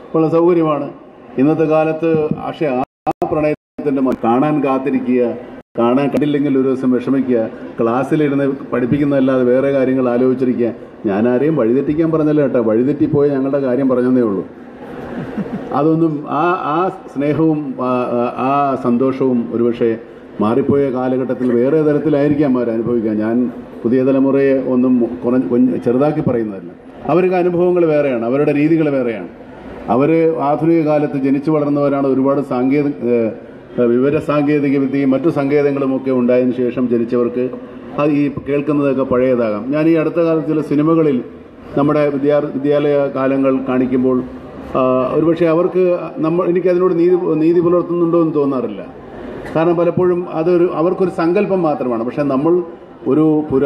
ഉള്ള സൗകര്യമാണ് ഇന്നത്തെ കാലത്ത്. പക്ഷെ ആ പ്രണയത്തിൻ്റെ കാണാൻ കാത്തിരിക്കുക, കാണാൻ കണ്ടില്ലെങ്കിൽ ഒരു ദിവസം വിഷമിക്കുക, ക്ലാസ്സിലിരുന്ന് പഠിപ്പിക്കുന്നതല്ലാതെ വേറെ കാര്യങ്ങൾ ആലോചിച്ചിരിക്കുക. ഞാൻ ആരെയും വഴിതെറ്റിക്കാൻ പറഞ്ഞല്ലോ കേട്ടോ, വഴിതെറ്റിപ്പോയി ഞങ്ങളുടെ കാര്യം പറഞ്ഞതേ ഉള്ളൂ. അതൊന്നും ആ സ്നേഹവും ആ സന്തോഷവും ഒരുപക്ഷെ മാറിപ്പോയ കാലഘട്ടത്തിൽ വേറെ തരത്തിലായിരിക്കാം അവർ അനുഭവിക്കുക. ഞാൻ പുതിയ തലമുറയെ ഒന്നും ചെറുതാക്കി പറയുന്നതല്ല. അവർക്ക് അനുഭവങ്ങൾ വേറെയാണ്, അവരുടെ രീതികൾ വേറെയാണ്. അവർ ആധുനിക കാലത്ത് ജനിച്ചു വളർന്നവരാണ്. ഒരുപാട് വിവര സാങ്കേതിക വിദ്യയും മറ്റു സങ്കേതങ്ങളുമൊക്കെ ഉണ്ടായതിനു ശേഷം ജനിച്ചവർക്ക് അത് ഈ കേൾക്കുന്നതൊക്കെ പഴയതാകാം. ഞാൻ ഈ അടുത്ത കാലത്ത് ചില സിനിമകളിൽ നമ്മുടെ വിദ്യാലയ കാലങ്ങൾ കാണിക്കുമ്പോൾ ഒരുപക്ഷെ അവർക്ക് എനിക്കതിനോട് നീതി പുലർത്തുന്നുണ്ടോ എന്ന് തോന്നാറില്ല. കാരണം പലപ്പോഴും അവർക്കൊരു സങ്കല്പം മാത്രമാണ്. പക്ഷെ നമ്മൾ ഒരു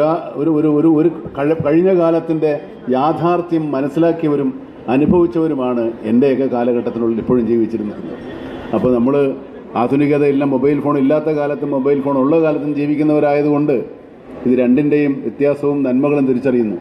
കഴിഞ്ഞ കാലത്തിൻ്റെ യാഥാർത്ഥ്യം മനസ്സിലാക്കിയവരും അനുഭവിച്ചവരുമാണ് എൻ്റെയൊക്കെ കാലഘട്ടത്തിനുള്ളിൽ ഇപ്പോഴും ജീവിച്ചിരുന്നത്. അപ്പോൾ നമ്മൾ ആധുനികതയെല്ലാം മൊബൈൽ ഫോൺ ഇല്ലാത്ത കാലത്തും മൊബൈൽ ഫോൺ ഉള്ള കാലത്തും ജീവിക്കുന്നവരായതുകൊണ്ട് ഇത് രണ്ടിൻ്റെയും വ്യത്യാസവും നന്മകളും തിരിച്ചറിയുന്നു.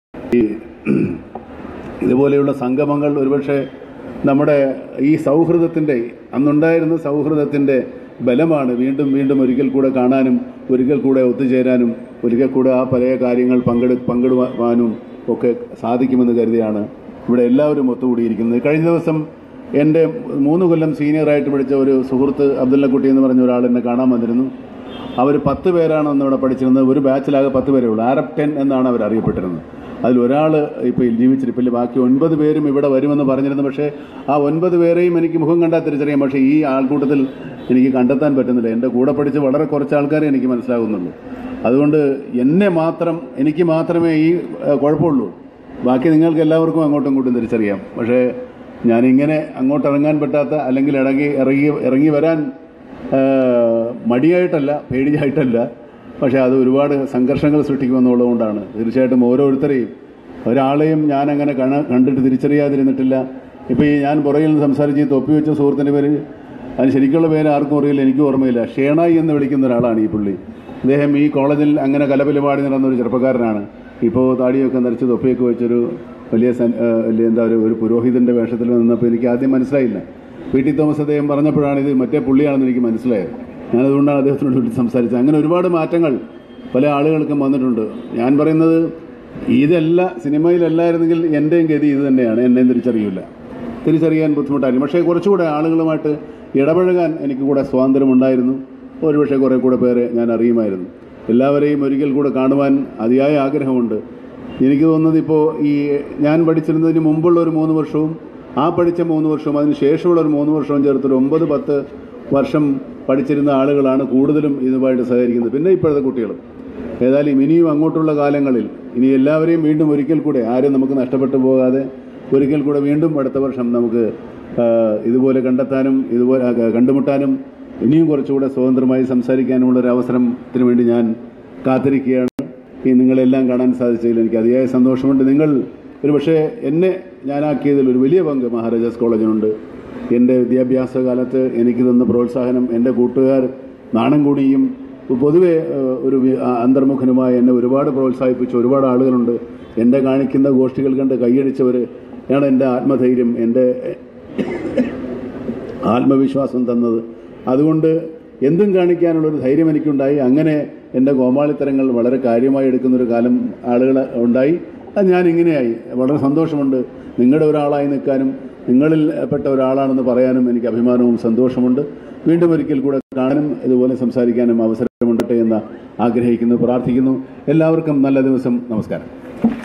ഇതുപോലെയുള്ള സംഗമങ്ങൾ ഒരുപക്ഷെ നമ്മുടെ ഈ സൗഹൃദത്തിൻ്റെ അന്നുണ്ടായിരുന്ന സൗഹൃദത്തിൻ്റെ ബലമാണ് വീണ്ടും വീണ്ടും ഒരിക്കൽ കൂടെ കാണാനും ഒരിക്കൽ കൂടെ ഒത്തുചേരാനും ഒരിക്കൽ കൂടെ ആ പല കാര്യങ്ങൾ പങ്കിടുവാനും ഒക്കെ സാധിക്കുമെന്ന് കരുതിയാണ് ഇവിടെ എല്ലാവരും ഒത്തുകൂടിയിരിക്കുന്നത്. കഴിഞ്ഞ ദിവസം എൻ്റെ 3 കൊല്ലം സീനിയറായിട്ട് പഠിച്ച ഒരു സുഹൃത്ത് അബ്ദുള്ളക്കുട്ടി എന്ന് പറഞ്ഞ ഒരാൾ എന്നെ കാണാൻ വന്നിരുന്നു. അവർ 10 പേരാണ് അന്ന് ഇവിടെ പഠിച്ചിരുന്നത്. ഒരു ബാച്ചിലാകെ 10 പേരേ ഉള്ളൂ. അറബ് 10 എന്നാണ് അവർ അറിയപ്പെട്ടിരുന്നത്. അതിലൊരാൾ ഇപ്പോൾ ജീവിച്ചിരിപ്പില്ല. ബാക്കി 9 പേരും ഇവിടെ വരുമെന്ന് പറഞ്ഞിരുന്നു. പക്ഷേ ആ 9 പേരെയും എനിക്ക് മുഖം കണ്ടാൽ തിരിച്ചറിയാം. പക്ഷേ ഈ ആൾക്കൂട്ടത്തിൽ എനിക്ക് കണ്ടെത്താൻ പറ്റുന്നില്ല. എൻ്റെ കൂടെ പഠിച്ച് വളരെ കുറച്ച് ആൾക്കാരെ എനിക്ക് മനസ്സിലാകുന്നുള്ളൂ. അതുകൊണ്ട് എനിക്ക് മാത്രമേ ഈ കുഴപ്പമുള്ളൂ. ബാക്കി നിങ്ങൾക്ക് എല്ലാവർക്കും അങ്ങോട്ടും ഇങ്ങോട്ടും തിരിച്ചറിയാം. പക്ഷേ ഞാനിങ്ങനെ അങ്ങോട്ട് ഇറങ്ങാൻ പറ്റാത്ത, അല്ലെങ്കിൽ ഇറങ്ങി വരാൻ മടിയായിട്ടല്ല, പേടിയായിട്ടല്ല, പക്ഷേ അത് ഒരുപാട് സംഘർഷങ്ങൾ സൃഷ്ടിക്കുമെന്നുള്ളതുകൊണ്ടാണ്. തീർച്ചയായിട്ടും ഓരോരുത്തരെയും ഒരാളെയും ഞാനങ്ങനെ കണ്ടിട്ട് തിരിച്ചറിയാതിരുന്നിട്ടില്ല. ഇപ്പോൾ ഈ ഞാൻ പുറകിൽ നിന്ന് സംസാരിച്ച് തൊപ്പി വെച്ച സുഹൃത്തിൻ്റെ പേര്, അതിന് ശരിക്കുള്ള പേര് ആർക്കും അറിയില്ല, എനിക്കും ഓർമ്മയില്ല. ഷേണായി എന്ന് വിളിക്കുന്ന ഒരാളാണ് ഈ പുള്ളി. അദ്ദേഹം ഈ കോളേജിൽ അങ്ങനെ കലപിലപാടി നടന്നൊരു ചെറുപ്പക്കാരനാണ്. ഇപ്പോൾ താടിയൊക്കെ നരച്ച് തൊപ്പിയൊക്കെ വെച്ചൊരു വലിയ ഒരു പുരോഹിതൻ്റെ വേഷത്തിൽ നിന്നപ്പോൾ എനിക്ക് ആദ്യം മനസ്സിലായില്ല. പി.ടി. തോമസ് അദ്ദേഹം പറഞ്ഞപ്പോഴാണ് ഇത് മറ്റേ പുള്ളിയാണെന്ന് എനിക്ക് മനസ്സിലായത്. ഞാനതുകൊണ്ടാണ് അദ്ദേഹത്തിനോട് വിളിച്ച് സംസാരിച്ചത്. അങ്ങനെ ഒരുപാട് മാറ്റങ്ങൾ പല ആളുകൾക്കും വന്നിട്ടുണ്ട്. ഞാൻ പറയുന്നത് സിനിമയിലല്ലായിരുന്നെങ്കിൽ എൻ്റെയും ഗതി ഇത് തന്നെയാണ്. എന്നെയും തിരിച്ചറിയാൻ ബുദ്ധിമുട്ടായിരുന്നു. പക്ഷേ കുറച്ചുകൂടെ ആളുകളുമായിട്ട് ഇടപഴകാൻ എനിക്ക് കൂടെ സ്വാതന്ത്ര്യമുണ്ടായിരുന്നു. ഒരുപക്ഷെ കുറേ കൂടെ പേരെ ഞാൻ അറിയുമായിരുന്നു. എല്ലാവരെയും ഒരിക്കൽ കൂടെ കാണുവാൻ അതിയായ ആഗ്രഹമുണ്ട്. എനിക്ക് തോന്നുന്നത് ഇപ്പോൾ ഞാൻ പഠിച്ചിരുന്നതിന് മുമ്പുള്ള ഒരു 3 വർഷവും ആ പഠിച്ച 3 വർഷവും അതിന് ശേഷമുള്ള ഒരു 3 വർഷവും ചേർത്തൊരു 9-10 വർഷം പഠിച്ചിരുന്ന ആളുകളാണ് കൂടുതലും ഇതുമായിട്ട് സഹകരിക്കുന്നത്. പിന്നെ ഇപ്പോഴത്തെ കുട്ടികളും. ഏതായാലും ഇനിയും അങ്ങോട്ടുള്ള കാലങ്ങളിൽ ഇനി എല്ലാവരെയും വീണ്ടും ഒരിക്കൽ കൂടെ ആരും നമുക്ക് നഷ്ടപ്പെട്ടു പോകാതെ ഒരിക്കൽ കൂടെ വീണ്ടും അടുത്ത വർഷം നമുക്ക് ഇതുപോലെ കണ്ടെത്താനും ഇതുപോലെ കണ്ടുമുട്ടാനും ഇനിയും കുറച്ചുകൂടെ സ്വതന്ത്രമായി സംസാരിക്കാനുമുള്ളൊരു അവസരത്തിന് വേണ്ടി ഞാൻ കാത്തിരിക്കുകയാണ്. നിങ്ങളെല്ലാം കാണാൻ സാധിച്ചതിൽ എനിക്ക് അതിയായ സന്തോഷമുണ്ട്. നിങ്ങൾ ഒരുപക്ഷെ ഞാനാക്കിയതിൽ ഒരു വലിയ പങ്ക് മഹാരാജാസ് കോളേജിനുണ്ട്. എൻ്റെ വിദ്യാഭ്യാസ കാലത്ത് എനിക്ക് തന്ന പ്രോത്സാഹനം, എൻ്റെ കൂട്ടുകാർ നാണംകൂടിയും പൊതുവെ ഒരു അന്തർമുഖനുമായി എന്നെ ഒരുപാട് പ്രോത്സാഹിപ്പിച്ച ഒരുപാട് ആളുകളുണ്ട്. എൻ്റെ കാണിക്കുന്ന ഗോഷ്ഠികൾ കണ്ട് കൈയടിച്ചവർ ആണ് എൻ്റെ ആത്മധൈര്യം, എൻ്റെ ആത്മവിശ്വാസം തന്നത്. അതുകൊണ്ട് എന്തും കാണിക്കാനുള്ളൊരു ധൈര്യം എനിക്കുണ്ടായി. അങ്ങനെ എൻ്റെ കോമാളിത്തരങ്ങൾ വളരെ കാര്യമായി എടുക്കുന്നൊരു കാലം ആളുകൾ ഉണ്ടായി. അത് ഞാൻ ഇങ്ങനെയായി. വളരെ സന്തോഷമുണ്ട്. നിങ്ങളുടെ ഒരാളായി നിൽക്കാനും നിങ്ങളിൽ പെട്ട ഒരാളാണെന്ന് പറയാനും എനിക്ക് അഭിമാനവും സന്തോഷമുണ്ട്. വീണ്ടും ഒരിക്കൽ കൂടെ കാണാനും ഇതുപോലെ സംസാരിക്കാനും അവസരമുണ്ടട്ടെ എന്ന് ആഗ്രഹിക്കുന്നു, പ്രാർത്ഥിക്കുന്നു. എല്ലാവർക്കും നല്ല ദിവസം. നമസ്കാരം.